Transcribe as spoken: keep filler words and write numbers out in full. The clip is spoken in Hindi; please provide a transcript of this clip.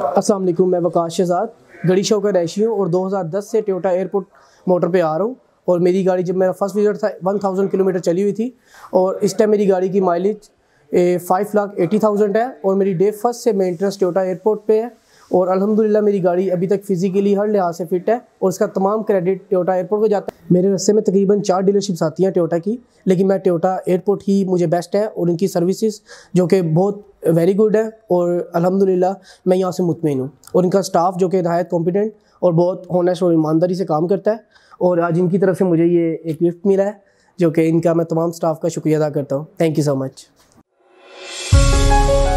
अस्सलाम वालेकुम, मैं वकास शहजाद गड़ी शो का रैशी हूँ और दो हज़ार दस से टोयोटा एयरपोर्ट मोटर पे आ रहा हूँ। और मेरी गाड़ी जब मेरा फर्स्ट विजिट था एक हज़ार किलोमीटर चली हुई थी और इस टाइम मेरी गाड़ी की mileage five lakh eighty thousand है और मेरी डे फर्स्ट से मेंटेनेंस टोयोटा एयरपोर्ट पे है और अल्हम्दुलिल्लाह मेरी गाड़ी अभी तक फिजिकली हर लिहाज से फिट है और इसका तमाम क्रेडिट टोयोटा एयरपोर्ट को जाता है। मेरे रास्ते में तकरीबन चार डीलरशिप्स आती हैं टोयोटा की, लेकिन मैं टोयोटा एयरपोर्ट ही मुझे बेस्ट है और इनकी सर्विसेज जो कि बहुत वेरी गुड है और अल्हम्दुलिल्लाह मैं यहाँ से मुतमईन हूँ। और इनका स्टाफ जो कि नहायत कॉम्पिटेंट और बहुत होनेस्ट और ईमानदारी से काम करता है और आज इनकी तरफ से मुझे ये एक गिफ्ट मिला है जो कि इनका मैं तमाम स्टाफ का शुक्रिया अदा करता हूँ। Thank you so much.